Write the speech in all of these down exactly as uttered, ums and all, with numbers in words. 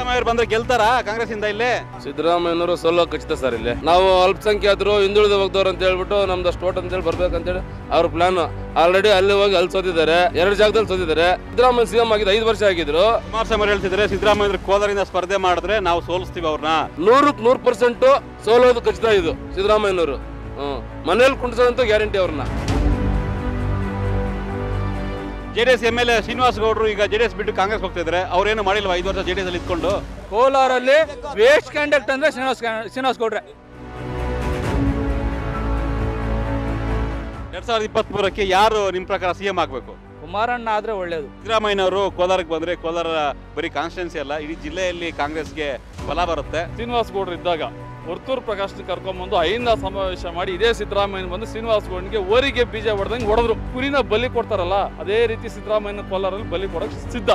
ಸಿದ್ದರಾಮಯ್ಯ ಬಂದ್ರೆ ಗೆಲ್ತಾರಾ ಕಾಂಗ್ರೆಸ್ ಇಂದ? ಇಲ್ಲಿ ಸಿದ್ದರಾಮಯ್ಯನವರು ಸೋಲೋ ಖಚಿತ ಸರ್. ಇಲ್ಲಿ ನಾವು ಅಲ್ಪಸಂಖ್ಯಾತರು ಹಿಂದುಳಿದ ಹೋಗ್ದವ್ರು ಅಂತ ಹೇಳ್ಬಿಟ್ಟು ನಮ್ದು ಸ್ಟೋಟ್ ಅಂತ ಹೇಳಿ ಬರ್ಬೇಕಂತೇಳಿ ಅವ್ರ ಪ್ಲಾನ್. ಆಲ್ರೆಡಿ ಅಲ್ಲಿ ಹೋಗಿ ಅಲ್ಲಿ ಸೋತಿದ್ದಾರೆ, ಎರಡು ಜಾಗದಲ್ಲಿ ಸೋತಿದ್ದಾರೆ. ಸಿದ್ದರಾಮಯ್ಯ ಸಿಎಂ ಆಗಿದ್ದು ಐದು ವರ್ಷ ಆಗಿದ್ರು. ಕುಮಾರಸ್ವಾಮಿ ಹೇಳ್ತಿದ್ದಾರೆ ಸಿದ್ದರಾಮಯ್ಯ ಕೋಲಾರಿಂದ ಸ್ಪರ್ಧೆ ಮಾಡಿದ್ರೆ ನಾವು ಸೋಲಿಸ್ತೀವಿ ಅವ್ರನ್ನ. ನೂರಕ್ಕೆ ನೂರು ಪರ್ಸೆಂಟ್ ಸೋಲೋದು ಖಚಿತ ಇದು ಸಿದ್ದರಾಮಯ್ಯನವರು. ಹ್ಮ್ ಮನೇಲಿ ಕುಂಡ್ಸೋದಂತೂ ಗ್ಯಾರಂಟಿ ಅವ್ರನ್ನ. JDS M L A Srinivas ಗೌಡರು ಈಗ ಜೆಡಿಎಸ್ ಬಿಟ್ಟು ಕಾಂಗ್ರೆಸ್ ಹೋಗ್ತಾ ಇದ್ದಾರೆ. ಅವ್ರೇನು ಮಾಡಿಲ್ವಾ ಐದು ವರ್ಷ ಜೆಡಿಎಸ್ ಅಲ್ಲಿ ಇದ್ಕೊಂಡು? ಕೋಲಾರಲ್ಲಿ ವೇಸ್ಟ್ ಕ್ಯಾಂಡಕ್ಟ್ ಅಂದ್ರೆ ಶ್ರೀನಿವಾಸ್ ಶ್ರೀನಿವಾಸ್ ಗೌಡ್ರೆ. ಎರಡ್ ಸಾವಿರದ ಇಪ್ಪತ್ತ್ ಮೂರಕ್ಕೆ ಯಾರು ನಿಮ್ ಪ್ರಕಾರ ಸಿಎಂ ಆಗ್ಬೇಕು? ಕುಮಾರಣ್ಣ ಆದ್ರೆ ಒಳ್ಳೇದು. ಸಿದ್ದರಾಮಯ್ಯನವರು ಕೋಲಾರಕ್ಕೆ ಬಂದ್ರೆ ಕೋಲಾರ ಬರೀ ಕಾನ್ಸ್ಟಿಟ್ಯೂನ್ಸಿ ಅಲ್ಲ, ಇಡೀ ಜಿಲ್ಲೆಯಲ್ಲಿ ಕಾಂಗ್ರೆಸ್ಗೆ ಫಲ ಬರುತ್ತೆ. ಶ್ರೀನಿವಾಸ್ ಗೌಡ್ರು ಇದ್ದಾಗ ವರ್ತೂರು ಪ್ರಕಾಶ್ ಕರ್ಕೊಂಡ್ಬಂದು ಐನ ಸಮಾವೇಶ ಮಾಡಿ ಇದೇ ಸಿದ್ದರಾಮಯ್ಯನ ಬಂದು ಶ್ರೀನಿವಾಸ್ ಗೌಡ್ಗೆ ಓರಿಗೆ ಬೀಜ ಹೊಡೆದಂಗೆ ಹೊಡೆದ್ರು. ಕುರಿನ ಬಲಿ ಕೊಡ್ತಾರಲ್ಲ ಅದೇ ರೀತಿ ಸಿದ್ದರಾಮಯ್ಯನ ಕೋಲಾರಲ್ಲಿ ಬಲಿ ಕೊಡಕ್ಕೆ ಸಿದ್ಧ.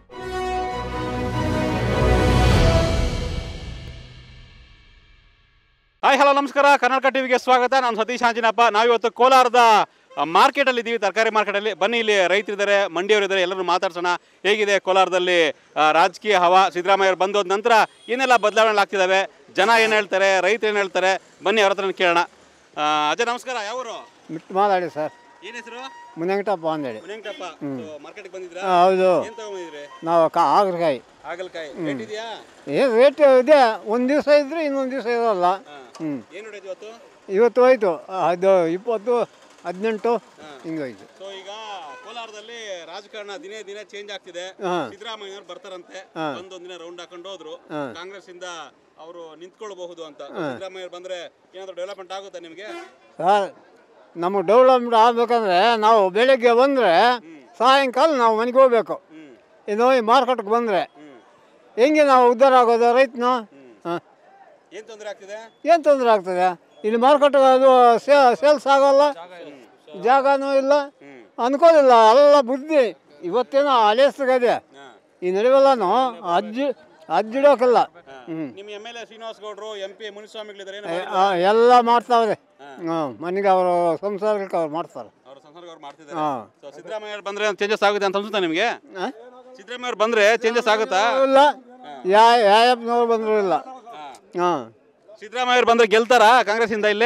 ಹಾಯ್ ಹಲೋ ನಮಸ್ಕಾರ, ಕರ್ನಾಟಕ ಟಿವಿಗೆ ಸ್ವಾಗತ. ನಾನು ಸತೀಶ್ ಆಂಜಿನಪ್ಪ. ನಾವಿವತ್ತು ಕೋಲಾರದ ಮಾರ್ಕೆಟಲ್ಲಿ ಇದ್ದೀವಿ, ತರಕಾರಿ ಮಾರ್ಕೆಟಲ್ಲಿ. ಬನ್ನಿ, ಇಲ್ಲಿ ರೈತರಿದ್ದಾರೆ, ಮಂಡಿಯವರಿದ್ದಾರೆ, ಎಲ್ಲರೂ ಮಾತಾಡ್ಸೋಣ. ಹೇಗಿದೆ ಕೋಲಾರದಲ್ಲಿ ರಾಜಕೀಯ ಹವಾ? ಸಿದ್ದರಾಮಯ್ಯ ಬಂದೋದ ನಂತರ ಏನೆಲ್ಲ ಬದಲಾವಣೆ ಆಗ್ತಿದ್ದಾವೆ, ಜನ ಏನು ಹೇಳ್ತಾರೆ, ರೈತರು ಏನು ಹೇಳ್ತಾರೆ, ಬನ್ನಿ ಅವ್ರ ಹತ್ರ ಕೇಳೋಣ. ಅಜಯ್ ನಮಸ್ಕಾರ, ಯಾವರು? ಬಿಟ್ಟು ಮಾತಾಡಿ ಸರ್. ಏನು ಹೆಸರು? ಮುನಿಯಂಕಟಪ್ಪ ಅಂದೇಳಿ. ಮುನಿಯಂಕಟಪ್ಪ, ಮಾರ್ಕೆಟ್ಗೆ ಬಂದಿದ್ರಾ? ಹೌದು, ಏನು ತಗೊಂಡಿದ್ರಿ? ನಾವು ಕಾ ಹಾಗಲಕಾಯಿ. ಹಾಗಲಕಾಯಿ ರೇಟ್ ಇದೆಯಾ? ಏನು ರೇಟ್ ಇದೆ, ಒಂದು ದಿವಸ ಇದ್ರೆ ಇನ್ನೊಂದು ದಿವಸ ಇರೋಲ್ಲ. ಹ್ಞೂ, ಏನು ರೇಟ್ ಇವತ್ತು? ಇವತ್ತು ಹೋಯ್ತು ಅದು ಇಪ್ಪತ್ತು ಹದಿನೆಂಟು ಹಿಂಗೆ ಹೋಯ್ತು. ಸೊ ಈಗ ಕೋಲಾರದಲ್ಲಿ ರಾಜಕಾರಣ ದಿನೇ ದಿನೇ ಚೇಂಜ್ ಆಗ್ತಿದೆ. ಸಿದ್ದರಾಮಯ್ಯವ್ರು ಬರ್ತಾರಂತೆ, ಒಂದೊಂದಿನ ರೌಂಡ್ ಹಾಕೊಂಡು ಹೋದ್ರು. ಕಾಂಗ್ರೆಸ್ ಇಂದ ಅವರು ನಿಂತ್ಕೊಳ್ಬಹುದು ಅಂತ. ಸಿದ್ದರಾಮಯ್ಯ ಬಂದ್ರೆ ಏನಾದ್ರು ಡೆವಲಪ್ಮೆಂಟ್ ಆಗುತ್ತೆ ನಿಮಗೆ? ಸರ್, ನಮಗೆ ಡೆವಲಪ್ಮೆಂಟ್ ಆಗಬೇಕಂದ್ರೆ ನಾವು ಬೆಳಗ್ಗೆ ಬಂದರೆ ಸಾಯಂಕಾಲ ನಾವು ಮನೆಗೆ ಹೋಗ್ಬೇಕು. ಇದು ಈ ಮಾರ್ಕೆಟ್ಗೆ ಬಂದರೆ ಹೆಂಗೆ ನಾವು ಉದ್ಧಾರ ಆಗೋದು ರೈತನ? ಹಾಂ, ಏನು ತೊಂದರೆ ಆಗ್ತಿದೆ? ಏನು ತೊಂದರೆ ಆಗ್ತದೆ? ಇಲ್ಲಿ ಮಾರ್ಕೆಟ್ ಅದು ಸೇಲ್ಸ್ ಆಗೋಲ್ಲ, ಜಾಗನೂ ಇಲ್ಲ, ಅನ್ಕೋದಿಲ್ಲ. ಎಲ್ಲ ಬುದ್ಧಿ ಇವತ್ತೇನೋ ಹಳೆಸ್ಗದೆ ಈ ನಡುವೆಲ್ಲನೂ ಅಜ್ಜಿ ಅಜ್ಜಿಡೋಕಿಲ್ಲ. ಹ್ಞೂ, ನಿಮ್ಮ ಎಮ್ ಎಲ್ ಎ ಶ್ರೀನಿವಾಸ್ ಗೌಡರು, ಎಂ ಪಿ ಮುನಿಸ್ವಾಮಿಗಳಿದ್ದಾರೆ, ಎಲ್ಲ ಮಾಡ್ತಾವ್ರೆ. ಹಾಂ, ಮನೆಗೆ ಅವರು ಸಂಸಾರಕ್ಕೆ ಅವ್ರು ಮಾಡ್ತಾರೆ. ಅವ್ರ ಸಂಸಾರ ಅವ್ರು ಮಾಡ್ತಿದ್ದಾರೆ. ಸೊ ಸಿದ್ದರಾಮಯ್ಯ ಬಂದ್ರೆ ಚೇಂಜಸ್ ಆಗುತ್ತೆ ಅಂತ ಅನ್ಸುತ್ತಾ ನಿಮಗೆ? ಸಿದ್ದರಾಮಯ್ಯ ಅವ್ರು ಬಂದ್ರೆ ಚೇಂಜಸ್ ಆಗುತ್ತಾ? ಇಲ್ಲ, ಯಾ ಯಾಯಪ್ಪನವ್ರು ಬಂದರೂ ಇಲ್ಲ. ಹಾಂ, ಸಿದ್ದರಾಮಯ್ಯ ಅವ್ರು ಬಂದ್ರೆ ಗೆಲ್ತಾರಾ ಕಾಂಗ್ರೆಸ್ ಇಂದ? ಇಲ್ಲಿ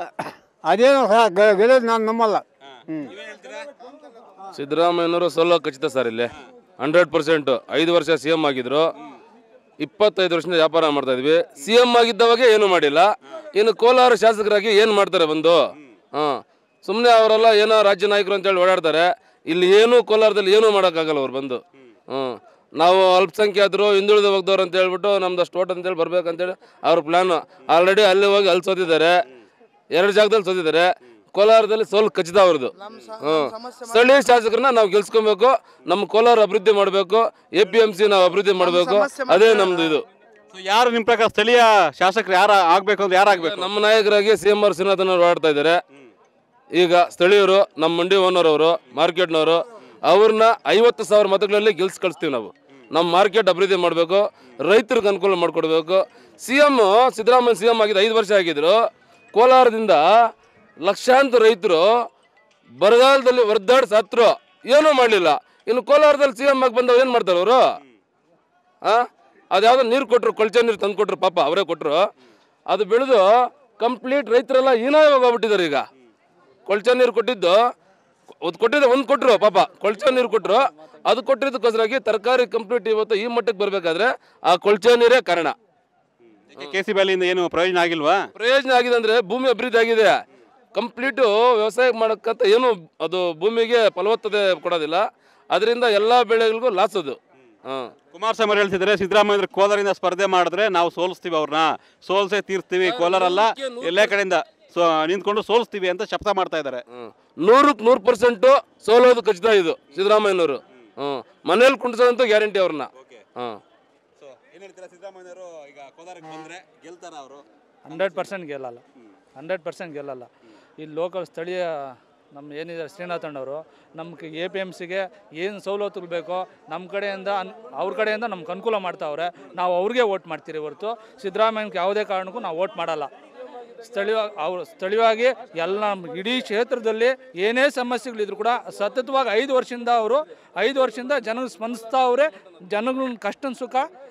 ಅದೇನು ಗೆಲ್ಲೋದು ನಾನು ನಂಬಲ್ಲ. ಹ್ಞೂ, ಸಿದ್ದರಾಮಯ್ಯನವರು ಸೋಲೋ ಖಚಿತ ಸರ್. ಇಲ್ಲಿ ಹಂಡ್ರೆಡ್ ಪರ್ಸೆಂಟ್ ಐದು ವರ್ಷ ಸಿ ಎಂ ಆಗಿದ್ರು. ಇಪ್ಪತ್ತೈದು ವರ್ಷದಿಂದ ವ್ಯಾಪಾರ ಮಾಡ್ತಾ ಇದ್ವಿ. ಸಿ ಎಂ ಆಗಿದ್ದವಾಗ ಏನು ಮಾಡಿಲ್ಲ. ಇನ್ನು ಕೋಲಾರ ಶಾಸಕರಾಗಿ ಏನು ಮಾಡ್ತಾರೆ ಬಂದು? ಹಾಂ, ಸುಮ್ಮನೆ ಅವರೆಲ್ಲ ಏನೋ ರಾಜ್ಯ ನಾಯಕರು ಅಂತೇಳಿ ಓಡಾಡ್ತಾರೆ. ಇಲ್ಲಿ ಏನೂ ಕೋಲಾರದಲ್ಲಿ ಏನೂ ಮಾಡೋಕ್ಕಾಗಲ್ಲ ಅವ್ರು ಬಂದು. ಹ್ಞೂ, ನಾವು ಅಲ್ಪಸಂಖ್ಯಾತರು ಹಿಂದುಳಿದ ಹೋಗ್ದವ್ರು ಅಂತ ಹೇಳ್ಬಿಟ್ಟು ನಮ್ದು ಸ್ಟೋಟ್ ಅಂತೇಳಿ ಬರ್ಬೇಕಂತೇಳಿ ಅವ್ರ ಪ್ಲಾನ್. ಆಲ್ರೆಡಿ ಅಲ್ಲಿ ಹೋಗಿ ಅಲ್ಲಿ ಸೋತಿದ್ದಾರೆ, ಎರಡು ಜಾಗದಲ್ಲಿ ಸೋತಿದ್ದಾರೆ. ಕೋಲಾರದಲ್ಲಿ ಸೋಲು ಖಚಿತ ಅವ್ರದ್ದು. ಹ್ಮ್, ಸ್ಥಳೀಯ ಶಾಸಕರನ್ನ ನಾವು ಗೆಲ್ಸ್ಕೊಬೇಕು. ನಮ್ಮ ಕೋಲಾರ ಅಭಿವೃದ್ಧಿ ಮಾಡಬೇಕು, ಎ ಪಿ ಎಂ ಸಿ ನಾವು ಅಭಿವೃದ್ಧಿ ಮಾಡಬೇಕು, ಅದೇ ನಮ್ದು ಇದು. ಯಾರು ನಿಮ್ಮ ಪ್ರಕಾರ ಸ್ಥಳೀಯ ಶಾಸಕರು ಯಾರು ಆಗ್ಬೇಕು ಅಂದ್ರೆ ಯಾರು ಆಗ್ಬೇಕು? ನಮ್ಮ ನಾಯಕರಾಗಿ ಸಿ ಎಂ ಆರ್ ಶ್ರೀನಾಥನ್ ಅವರು ಓಡಾಡ್ತಾ ಇದ್ದಾರೆ. ಈಗ ಸ್ಥಳೀಯರು ನಮ್ಮ ಮಂಡಿ ಓನರ್ ಅವರು, ಮಾರ್ಕೆಟ್ನವರು, ಅವ್ರನ್ನ ಐವತ್ತು ಸಾವಿರ ಮತಗಳಲ್ಲಿ ಗೆಲ್ಸ್ ಕಳಿಸ್ತೀವಿ ನಾವು. ನಮ್ಮ ಮಾರ್ಕೆಟ್ ಅಭಿವೃದ್ಧಿ ಮಾಡಬೇಕು, ರೈತರಿಗೆ ಅನುಕೂಲ ಮಾಡಿಕೊಡ್ಬೇಕು. C M Siddaramaiah C M ಆಗಿದ್ದು ಐದು ವರ್ಷ ಆಗಿದ್ರು. ಕೋಲಾರದಿಂದ ಲಕ್ಷಾಂತರ ರೈತರು ಬರಗಾಲದಲ್ಲಿ ಒದ್ದಾಡಿ ಸತ್ರು, ಏನೂ ಮಾಡಲಿಲ್ಲ. ಇನ್ನು ಕೋಲಾರದಲ್ಲಿ ಸಿ ಎಂ ಆಗಿ ಬಂದವ್ ಏನು ಮಾಡ್ತಾರೆ ಅವರು? ಹಾಂ, ಅದು ಯಾವುದೋ ನೀರು ಕೊಟ್ಟರು, ಕೊಳಚೆ ನೀರು ತಂದು ಕೊಟ್ಟರು, ಪಾಪ ಅವರೇ ಕೊಟ್ಟರು. ಅದು ಬೆಳೆದು ಕಂಪ್ಲೀಟ್ ರೈತರೆಲ್ಲ ಹೀನಾಯವಾಗಿ ಹೋಗ್ಬಿಟ್ಟಿದ್ದಾರೆ. ಈಗ ಕೊಳಚೆ ನೀರು ಕೊಟ್ಟಿದ್ದು ಅದು ಕೊಟ್ಟಿದ್ದೆ ಒಂದು ಕೊಟ್ಟರು, ಪಾಪ ಕೊಳಚೆ ನೀರು ಕೊಟ್ಟರು. ಅದು ಕೊಟ್ಟಿದ್ದಕ್ಕೋಸ್ಕರಾಗಿ ತರಕಾರಿ ಕಂಪ್ಲೀಟ್ ಇವತ್ತು ಈ ಮಟ್ಟಕ್ಕೆ ಬರಬೇಕಾದ್ರೆ ಆ ಕೊಳಚೆ ನೀರೇ ಕಾರಣ. ಕೆ ಸಿ ಬ್ಯಾಲಿಯಿಂದ ಏನು ಪ್ರಯೋಜನ ಆಗಿಲ್ವಾ? ಪ್ರಯೋಜನ ಆಗಿದೆ ಅಂದರೆ ಭೂಮಿ ಅಭಿವೃದ್ಧಿ ಆಗಿದೆ. ಕಂಪ್ಲೀಟು ವ್ಯವಸಾಯ ಮಾಡೋಕ್ಕಂತ ಏನು ಅದು ಭೂಮಿಗೆ ಫಲವತ್ತತೆ ಕೊಡೋದಿಲ್ಲ. ಅದರಿಂದ ಎಲ್ಲ ಬೆಳೆಗಳಿಗೂ ಲಾಸ್ ಅದು. ಹಾಂ, ಕುಮಾರಸ್ವಾಮಿ ಹೇಳ್ತಿದ್ದಾರೆ ಸಿದ್ದರಾಮಯ್ಯ ಕೋಲಾರಿಂದ ಸ್ಪರ್ಧೆ ಮಾಡಿದ್ರೆ ನಾವು ಸೋಲಿಸ್ತೀವಿ, ಅವ್ರನ್ನ ಸೋಲ್ಸೇ ತೀರ್ಸ್ತೀವಿ, ಕೋಲಾರಲ್ಲ ಎಲ್ಲ ಕಡೆಯಿಂದ ಸೊ ನಿಂತ್ಕೊಂಡು ಸೋಲಿಸ್ತೀವಿ ಅಂತ ಶಪಥ ಮಾಡ್ತಾ ಇದ್ದಾರೆ. ನೂರಕ್ಕೆ ನೂರು ಪರ್ಸೆಂಟು ಸೋಲೋದು ಖಚಿತ ಇದು ಸಿದ್ದರಾಮಯ್ಯನವರು. ಹ್ಞೂ, ಮನೇಲಿ ಕುಂಡ್ಸೋದಂತೂ ಗ್ಯಾರಂಟಿ ಅವ್ರನ್ನ. ಹಾಂ, ಹಂಡ್ರೆಡ್ ಪರ್ಸೆಂಟ್ ಗೆಲ್ಲಲ್ಲ, ಹಂಡ್ರೆಡ್ ಪರ್ಸೆಂಟ್ ಗೆಲ್ಲಲ್ಲ. ಈ ಲೋಕಲ್ ಸ್ಥಳೀಯ ನಮ್ಮ ಏನಿದ್ದಾರೆ ಶ್ರೀನಾಥಣ್ಣವರು ನಮ್ಗೆ ಎ ಪಿ ಎಮ್ ಸಿಗೆ ಏನು ಸವಲತ್ತುಗಳು ಬೇಕೋ ನಮ್ಮ ಕಡೆಯಿಂದ ಅನ್ ಅವ್ರ ಕಡೆಯಿಂದ ನಮ್ಗೆ ಅನುಕೂಲ ಮಾಡ್ತಾವ್ರೆ. ನಾವು ಅವ್ರಿಗೆ ವೋಟ್ ಮಾಡ್ತೀರಿ ಹೊರತು ಸಿದ್ದರಾಮಯ್ಯನಿಗೆ ಯಾವುದೇ ಕಾರಣಕ್ಕೂ ನಾವು ವೋಟ್ ಮಾಡಲ್ಲ. ಸ್ಥಳೀಯವಾಗಿ ಅವರು ಸ್ಥಳೀಯವಾಗಿ ಎಲ್ಲ ನಮ್ಮ ಇಡೀ ಕ್ಷೇತ್ರದಲ್ಲಿ ಏನೇ ಸಮಸ್ಯೆಗಳಿದ್ರು ಕೂಡ ಸತತವಾಗಿ ಐದು ವರ್ಷದಿಂದ ಅವರು ಐದು ವರ್ಷದಿಂದ ಜನಗಳು ಸ್ಪಂದಿಸ್ತಾ ಅವರೇ. ಜನಗಳ ಕಷ್ಟ ಸುಖ